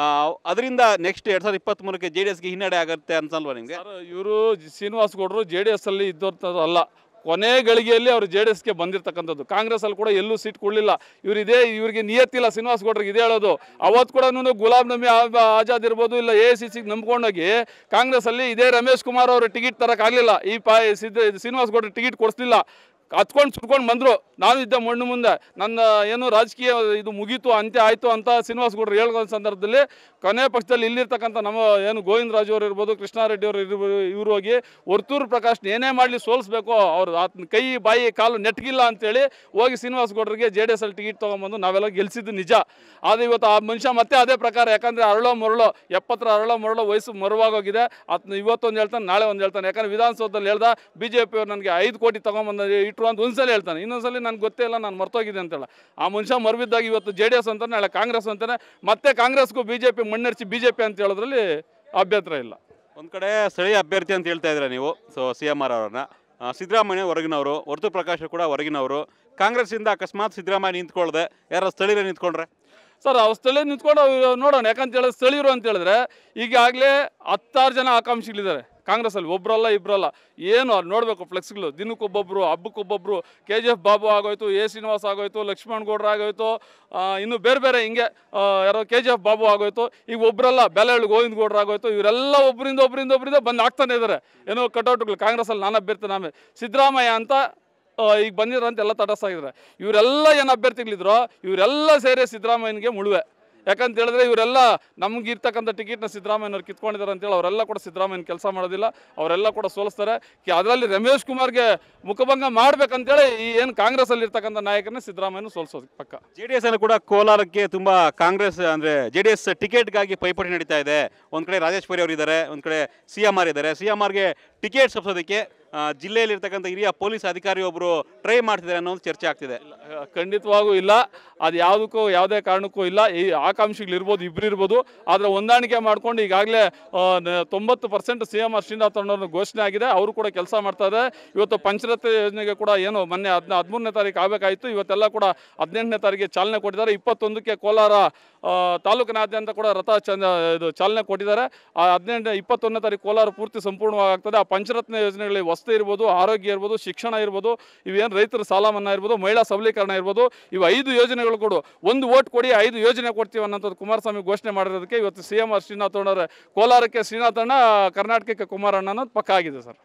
ಅದರಿಂದ ನೆಕ್ಸ್ಟ್ ಎರಡು ಸಾವಿರದ ಇಪ್ಪತ್ತ್ಮೂರಕ್ಕೆ ಜೆ ಡಿ ಎಸ್ಗೆ ಹಿನ್ನಡೆ ಆಗುತ್ತೆ ಅನ್ಸಲ್ವಾ ನಿಮಗೆ? ಇವರು ಶ್ರೀನಿವಾಸ್ ಗೌಡರು ಜೆ ಡಿ ಎಸ್ ಅಲ್ಲಿ ಇದ್ದೋರ್ತಾರ ಅಲ್ಲ, ಕೊನೆ ಗಳಿಗೆಯಲ್ಲಿ ಅವರು ಜೆ ಡಿ ಎಸ್ಗೆ ಬಂದಿರತಕ್ಕಂಥದ್ದು. ಕಾಂಗ್ರೆಸ್ಸಲ್ಲಿ ಕೂಡ ಎಲ್ಲೂ ಸೀಟ್ ಕೊಡಲಿಲ್ಲ. ಇವರು ಇದೇ ಇವ್ರಿಗೆ ನಿಯತ್ತಿಲ್ಲ ಶ್ರೀನಿವಾಸ್ ಗೌಡ್ರಿಗೆ ಇದೇ ಹೇಳೋದು. ಅವತ್ತು ಕೂಡ ಗುಲಾಂ ನಬಿ ಆಜಾದ್ ಇರ್ಬೋದು, ಇಲ್ಲ ಎ ಸಿ ಸಿಗೆ ನಂಬ್ಕೊಂಡೋಗಿ ಕಾಂಗ್ರೆಸ್ಸಲ್ಲಿ ಇದೇ ರಮೇಶ್ ಕುಮಾರ್ ಅವರು ಟಿಕೆಟ್ ತರೋಕ್ಕಾಗಲಿಲ್ಲ. ಈ ಪಾ ಸಿದ್ದ ಶ್ರೀನಿವಾಸ್ ಗೌಡ್ರಿಗೆ ಟಿಕೆಟ್ ಕೊಡಿಸ್ಲಿಲ್ಲ. ಹತ್ಕೊಂಡು ಸುಟ್ಕೊಂಡು ಬಂದರು. ನಾನು ಇದ್ದ ಮಣ್ಣು ಮುಂದೆ ನನ್ನ ಏನು ರಾಜಕೀಯ ಇದು ಮುಗೀತು, ಅಂತ್ಯ ಆಯಿತು ಅಂತ ಶ್ರೀನಿವಾಸ್ ಗೌಡರು ಹೇಳೋ ಸಂದರ್ಭದಲ್ಲಿ ಕೊನೆ ಪಕ್ಷದಲ್ಲಿ ಇಲ್ಲಿರ್ತಕ್ಕಂಥ ನಮ್ಮ ಏನು ಗೋವಿಂದರಾಜ್ ಅವರು ಇರ್ಬೋದು, ಕೃಷ್ಣಾರೆಡ್ಡಿ ಅವರು ಇರ್ಬೋದು, ಇವರು ಹೋಗಿ ವರ್ತೂರು ಪ್ರಕಾಶ್ ಏನೇ ಮಾಡಲಿ ಸೋಲಿಸ್ಬೇಕು, ಅವ್ರು ಆತನ ಕೈ ಬಾಯಿ ಕಾಲು ನೆಟ್ಗಿಲ್ಲ ಅಂತೇಳಿ ಹೋಗಿ ಶ್ರೀನಿವಾಸ್ ಗೌಡರಿಗೆ ಜೆ ಡಿ ಎಸ್ ಅಲ್ಲಿ ಟಿಕೆಟ್ ತೊಗೊಂಬಂದು ನಾವೆಲ್ಲ ಗೆಲ್ಲಿಸಿದ್ದು ನಿಜ. ಆದರೆ ಇವತ್ತು ಆ ಮನುಷ್ಯ ಮತ್ತೆ ಅದೇ ಪ್ರಕಾರ, ಯಾಕಂದರೆ ಅರಳೋ ಮರಳೋ ಎಪ್ಪತ್ತರ ಅರಳೋ ಮರಳೋ ವಯಸ್ಸು ಮರುವಾಗೋಗಿದೆ. ಆತನ ಇವತ್ತೊಂದು ಹೇಳ್ತಾನೆ, ನಾಳೆ ಒಂದು ಹೇಳ್ತಾನೆ. ಯಾಕಂದರೆ ವಿಧಾನಸೌಧದಲ್ಲಿ ಹೇಳ್ದ ಬಿ ಜೆ ಪಿಯವ್ರು ನನಗೆ ಐದು ಕೋಟಿ ತೊಗೊಂಬಂದ ಇಟ್ರು ಅಂತ ಒಂದ್ಸಲ ಹೇಳ್ತಾನೆ, ಇನ್ನೊಂದ್ಸಲಿ ನನಗೆ ಗೊತ್ತೇ ಇಲ್ಲ, ನಾನು ಮರ್ತೋಗಿದೆ ಅಂತೇಳ. ಆ ಮನುಷ್ಯ ಮರುಬಿದ್ದಾಗ ಇವತ್ತು ಜೆ ಡಿ ಎಸ್ ಅಂತಾನೆ, ನಾಳೆ ಕಾಂಗ್ರೆಸ್ ಅಂತಾನೆ, ಮತ್ತೆ ಕಾಂಗ್ರೆಸ್ಗೂ ಬಿ ಜೆ ಪಿ ಮಣ್ಣೆರ್ಚಿ ಬಿ ಜೆ ಪಿ ಅಂತ ಹೇಳೋದ್ರಲ್ಲಿ ಅಭ್ಯಂತರ ಇಲ್ಲ. ಒಂದು ಕಡೆ ಸ್ಥಳೀಯ ಅಭ್ಯರ್ಥಿ ಅಂತ ಹೇಳ್ತಾ ಇದ್ದೀರಾ ನೀವು. ಸೊ ಸಿ ಎಮ್ ಆರ್ ಅವ್ರನ್ನ, ಸಿದ್ದರಾಮಯ್ಯ ಹೊರಗಿನವರು, ಹೊರತು ಪ್ರಕಾಶ್ ಕೂಡ ಹೊರಗಿನವರು. ಕಾಂಗ್ರೆಸ್ಸಿಂದ ಅಕಸ್ಮಾತ್ ಸಿದ್ದರಾಮಯ್ಯ ನಿಂತ್ಕೊಳ್ದೆ ಯಾರು ಸ್ಥಳೀಯರೇ ನಿಂತ್ಕೊಂಡ್ರೆ? ಸರ್, ಅವ್ರು ಸ್ಥಳೀಯ ನಿಂತ್ಕೊಂಡು ನೋಡೋಣ. ಯಾಕಂತ ಹೇಳಿದ್ರೆ ಸ್ಥಳೀಯರು ಅಂತ ಹೇಳಿದ್ರೆ ಈಗಾಗಲೇ ಹತ್ತಾರು ಜನ ಆಕಾಂಕ್ಷಿಗಳಿದ್ದಾರೆ ಕಾಂಗ್ರೆಸ್ಸಲ್ಲಿ, ಒಬ್ಬರಲ್ಲ ಇಬ್ಬರಲ್ಲ. ಏನು ಅದು ನೋಡಬೇಕು, ಫ್ಲೆಕ್ಸ್ಗಳು ದಿನಕ್ಕೊಬ್ಬೊಬ್ಬರು, ಹಬ್ಬಕ್ಕೊಬ್ಬೊಬ್ಬರು. ಕೆ ಜಿ ಎಫ್ ಬಾಬು ಆಗೋಯ್ತು, ಎ ಶ್ರೀನಿವಾಸ್ ಆಗೋಯ್ತು, ಲಕ್ಷ್ಮಣ್ ಗೌಡ್ರು ಆಗೋಯ್ತು, ಇನ್ನು ಬೇರೆ ಬೇರೆ ಹಿಂಗೆ ಯಾರೋ ಕೆ ಜಿ ಎಫ್ ಬಾಬು ಆಗೋಯ್ತು. ಈಗ ಒಬ್ಬರಲ್ಲ, ಬೆಲೆಹಳ್ಳಿ ಗೋವಿಂದ ಗೌಡ್ರು ಆಗೋಯ್ತು. ಇವರೆಲ್ಲ ಒಬ್ಬರಿಂದ ಒಬ್ಬರಿಂದ ಒಬ್ಬರಿಂದ ಬಂದು ಆಗ್ತಾನೆ ಇದ್ದಾರೆ ಏನೋ ಕಟೌಟ್ಗಳು. ಕಾಂಗ್ರೆಸ್ಸಲ್ಲಿ ನಾನು ಅಭ್ಯರ್ಥಿ, ನಾಮೇ ಸಿದ್ದರಾಮಯ್ಯ ಅಂತ ಈಗ ಬಂದಿರೋ ಅಂತ ಎಲ್ಲ ತಟಸ್ಥ ಆಗಿದ್ದಾರೆ. ಇವರೆಲ್ಲ ಏನು ಅಭ್ಯರ್ಥಿಗಳಿದ್ರು ಇವರೆಲ್ಲ ಸೇರಿ ಸಿದ್ದರಾಮಯ್ಯನಿಗೆ ಮುಳುವೆ. ಯಾಕಂತ ಹೇಳಿದ್ರೆ ಇವರೆಲ್ಲ ನಮ್ಗೆ ಇರ್ತಕ್ಕಂಥ ಟಿಕೆಟ್ನ ಸಿದ್ದರಾಮಯ್ಯನವ್ರು ಕಿತ್ಕೊಂಡಿದ್ದಾರೆ ಅಂತೇಳಿ ಅವರೆಲ್ಲ ಕೂಡ ಸಿದ್ದರಾಮಯ್ಯನ ಕೆಲಸ ಮಾಡೋದಿಲ್ಲ, ಅವರೆಲ್ಲ ಕೂಡ ಸೋಲಿಸ್ತಾರೆ. ಅದರಲ್ಲಿ ರಮೇಶ್ ಕುಮಾರ್ಗೆ ಮುಖಭಂಗ ಮಾಡ್ಬೇಕಂತೇಳಿ ಈ ಏನು ಕಾಂಗ್ರೆಸ್ಸಲ್ಲಿ ಇರ್ತಕ್ಕಂಥ ನಾಯಕರನ್ನ ಸಿದ್ದರಾಮಯ್ಯನ ಸೋಲಿಸೋದು ಪಕ್ಕ. ಜೆ ಡಿ ಎಸ್ ಅಲ್ಲಿ ಕೂಡ ಕೋಲಾರಕ್ಕೆ ತುಂಬಾ ಕಾಂಗ್ರೆಸ್ ಅಂದ್ರೆ ಜೆ ಡಿ ಎಸ್ ಟಿಕೆಟ್ಗಾಗಿ ಪೈಪೋಟಿ ನಡೀತಾ ಇದೆ. ಒಂದ್ ಕಡೆ ರಾಜೇಶ್ವರಿ ಅವರು ಇದ್ದಾರೆ, ಒಂದ್ ಕಡೆ ಸಿ ಎಂ ಆರ್ ಇದ್ದಾರೆ. ಸಿ ಎಂ ಆರ್ಗೆ ಟಿಕೆಟ್ ಸಪ್ಸೋದಕ್ಕೆ ಜಿಲ್ಲೆಯಲ್ಲಿ ಇರ್ತಕ್ಕಂಥ ಹಿರಿಯ ಪೊಲೀಸ್ ಅಧಿಕಾರಿ ಒಬ್ಬರು ಟ್ರೈ ಮಾಡ್ತಿದ್ದಾರೆ ಅನ್ನೋ ಒಂದು ಚರ್ಚೆ ಆಗ್ತಿದೆ. ಖಂಡಿತವಾಗೂ ಇಲ್ಲ, ಅದು ಯಾವುದಕ್ಕೂ ಯಾವುದೇ ಕಾರಣಕ್ಕೂ ಇಲ್ಲ. ಈ ಆಕಾಂಕ್ಷಿಗಳು ಇರ್ಬೋದು, ಇಬ್ಬರು ಇರ್ಬೋದು, ಆದರೆ ಹೊಂದಾಣಿಕೆ ಮಾಡ್ಕೊಂಡು ಈಗಾಗಲೇ ತೊಂಬತ್ತು percent C M R Srinath ಅವ್ರನ್ನ ಘೋಷಣೆ ಆಗಿದೆ. ಅವರು ಕೂಡ ಕೆಲಸ ಮಾಡ್ತಾ ಇದ್ದಾರೆ. ಇವತ್ತು ಪಂಚರತ್ನ ಯೋಜನೆಗೆ ಕೂಡ ಏನು ಮೊನ್ನೆ ಹದಿನ ಹದಿಮೂರನೇ ತಾರೀಕು ಆಗಬೇಕಾಯಿತು, ಇವತ್ತೆಲ್ಲ ಕೂಡ ಹದಿನೆಂಟನೇ ತಾರೀಕಿಗೆ ಚಾಲನೆ ಕೊಟ್ಟಿದ್ದಾರೆ. ಇಪ್ಪತ್ತೊಂದಕ್ಕೆ ಕೋಲಾರ ತಾಲೂಕಿನಾದ್ಯಂತ ಕೂಡ ರಥ ಚಂದ ಇದು ಚಾಲನೆ ಕೊಟ್ಟಿದ್ದಾರೆ. ಆ ಹದಿನೆಂಟು ಇಪ್ಪತ್ತೊಂದನೇ ತಾರೀಕು ಕೋಲಾರ ಪೂರ್ತಿ ಸಂಪೂರ್ಣವಾಗ್ತದೆ. ಆ ಪಂಚರತ್ನ ಯೋಜನೆಗಳಲ್ಲಿ ವಸತಿ ಇರ್ಬೋದು, ಆರೋಗ್ಯ ಇರ್ಬೋದು, ಶಿಕ್ಷಣ ಇರ್ಬೋದು, ಇವೇನು ರೈತರ ಸಾಲ ಮನ್ನಾ ಇರ್ಬೋದು, ಮಹಿಳಾ ಸಬಲೀಕರಣ ಇರ್ಬೋದು, ಇವು ಐದು ಯೋಜನೆಗಳು ಕೂಡ ಒಂದು ಓಟ್ ಕೊಡಿ ಐದು ಯೋಜನೆ ಕೊಡ್ತೀವಿ ಅನ್ನೋಂಥದ್ದು ಕುಮಾರಸ್ವಾಮಿ ಘೋಷಣೆ ಮಾಡಿರೋದಕ್ಕೆ ಇವತ್ತು ಸಿ ಎಂ ಆರ್ ಶ್ರೀನಾಥ್ ಅಣ್ಣವ್ರೆ ಕೋಲಾರಕ್ಕೆ ಶ್ರೀನಾಥಣ್ಣ, ಕರ್ನಾಟಕಕ್ಕೆ ಕುಮಾರಣ್ಣ ಅನ್ನೋದು ಪಕ್ಕ ಆಗಿದೆ ಸರ್.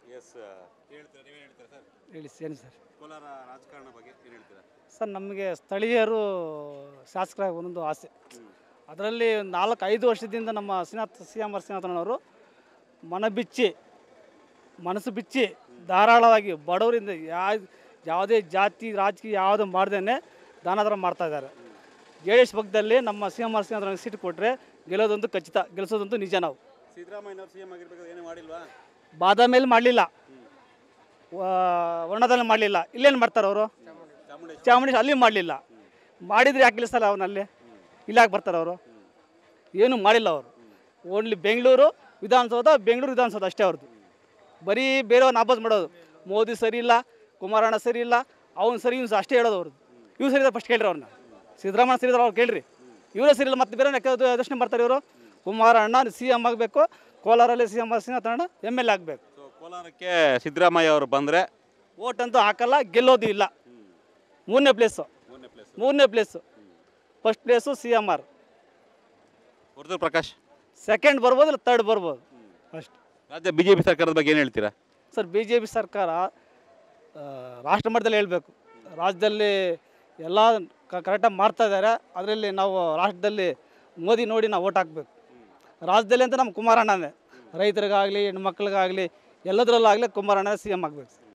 ಹೇಳಿ ಏನು ಸರ್ ಕೋಲಾರ ರಾಜಕಾರಣ ಬಗ್ಗೆ ಏನು ಹೇಳ್ತೀರಾ ಸರ್? ನಮಗೆ ಸ್ಥಳೀಯರು ಶಾಸಕರಾಗಿ ಒಂದೊಂದು ಆಸೆ. ಅದರಲ್ಲಿ ನಾಲ್ಕು ಐದು ವರ್ಷದಿಂದ ನಮ್ಮ ಶ್ರೀನಾಥ್ ಸಿ ಎಂ ಆರ್ ಶ್ರೀನಾಥಣ್ಣವರು ಮನ ಬಿಚ್ಚಿ ಮನಸ್ಸು ಬಿಚ್ಚಿ ಧಾರಾಳವಾಗಿ ಬಡವರಿಂದ ಯಾವ ಯಾವುದೇ ಜಾತಿ ರಾಜಕೀಯ ಯಾವುದು ಮಾಡ್ದೇ ದಾನಾಧಾರ ಮಾಡ್ತಾಯಿದ್ದಾರೆ. ಜೆ ಡಿ ಎಸ್ ಪಕ್ಷದಲ್ಲಿ ನಮ್ಮ C M R Srinath seat ಕೊಟ್ಟರೆ ಗೆಲ್ಲೋದಂತೂ ಖಚಿತ, ಗೆಲ್ಲಿಸೋದಂತೂ ನಿಜ. ನಾವು ಸಿದ್ದರಾಮಯ್ಯನವರು ಸಿ ಎಂ ಆಗಿರ್ಬೇಕಾದ್ರೆ ಏನೂ ಮಾಡಿಲ್ವಾ? ಬಾದಾಮಿಯಲ್ಲಿ ಮಾಡಲಿಲ್ಲ, ವರ್ಣದಲ್ಲಿ ಮಾಡಲಿಲ್ಲ, ಇಲ್ಲೇನು ಮಾಡ್ತಾರೆ ಅವರು? ಚಾಮುಂಡಿ ಅಲ್ಲಿ ಮಾಡಲಿಲ್ಲ. ಮಾಡಿದರೆ ಯಾಕೆ ಗೆಲ್ಲಿಸಲ್ಲ ಅವನಲ್ಲಿ? ಇಲ್ಲ ಯಾಕೆ ಬರ್ತಾರೆ ಅವರು? ಏನೂ ಮಾಡಿಲ್ಲ ಅವರು. ಓನ್ಲಿ ಬೆಂಗಳೂರು ವಿಧಾನಸೌಧ, ಬೆಂಗಳೂರು ವಿಧಾನಸೌಧ ಅಷ್ಟೇ ಅವ್ರದ್ದು. ಬರೀ ಬೇರೆಯವ್ರನ್ನ ಆಪೋಸ್ ಮಾಡೋದು. ಮೋದಿ ಸರಿ ಇಲ್ಲ, ಕುಮಾರಣ್ಣ ಸರಿ ಇಲ್ಲ, ಅವ್ನು ಸರಿ ಇವ್ನು ಅಷ್ಟೇ ಹೇಳೋದು ಅವ್ರದ್ದು. ಇವ್ರು ಸರಿ ಫಸ್ಟ್ ಕೇಳ್ರಿ ಅವ್ರನ್ನ. ಸಿದ್ದರಾಮಯ್ಯ ಸರಿ ಇದ್ದಾರೆ ಅವ್ರು ಕೇಳ್ರಿ. ಇವರೇ ಸರಿ ಇಲ್ಲ, ಮತ್ತೆ ಬೇರೆ ಯೋಚನೆ ಮಾಡ್ತಾರೆ ಇವರು. ಕುಮಾರಣ್ಣ ಸಿ ಎಮ್ ಆಗಬೇಕು, ಕೋಲಾರಲ್ಲಿ ಸಿ ಎಮ್ ಶ್ರೀನಾಥಣ್ಣ ಎಮ್ ಎಲ್ ಎ ಆಗಬೇಕು. ಕೋಲಾರಕ್ಕೆ ಸಿದ್ದರಾಮಯ್ಯ ಅವರು ಬಂದರೆ ಓಟ್ ಅಂತೂ ಹಾಕಲ್ಲ, ಗೆಲ್ಲೋದು ಇಲ್ಲ. ಮೂರನೇ ಪ್ಲೇಸು ಮೂರನೇ place first place C M R, Varthur Prakash second ಬರ್ಬೋದು, ಇಲ್ಲ ತರ್ಡ್ ಬರ್ಬೋದು ಅಷ್ಟು. ರಾಜ್ಯ ಬಿ ಜೆ ಪಿ ಸರ್ಕಾರದ ಬಗ್ಗೆ ಏನು ಹೇಳ್ತೀರಾ ಸರ್? ಬಿ ಜೆ ಪಿ ಸರ್ಕಾರ ರಾಷ್ಟ್ರ ಮಟ್ಟದಲ್ಲಿ ಹೇಳಬೇಕು. ರಾಜ್ಯದಲ್ಲಿ ಎಲ್ಲ ಕರೆಕ್ಟಾಗಿ ಮಾಡ್ತಾ ಇದ್ದಾರೆ. ಅದರಲ್ಲಿ ನಾವು ರಾಷ್ಟ್ರದಲ್ಲಿ ಮೋದಿ ನೋಡಿ ನಾವು ಓಟ್ ಹಾಕಬೇಕು. ರಾಜ್ಯದಲ್ಲಿ ಅಂತ ನಮ್ಮ ಕುಮಾರಣ್ಣನೇ, ರೈತರಿಗಾಗಲಿ ಹೆಣ್ಮಕ್ಳಿಗಾಗಲಿ ಎಲ್ಲದರಲ್ಲಾಗಲಿ ಕುಮಾರಣ್ಣ ಸಿ ಎಮ್ ಆಗಬೇಕು.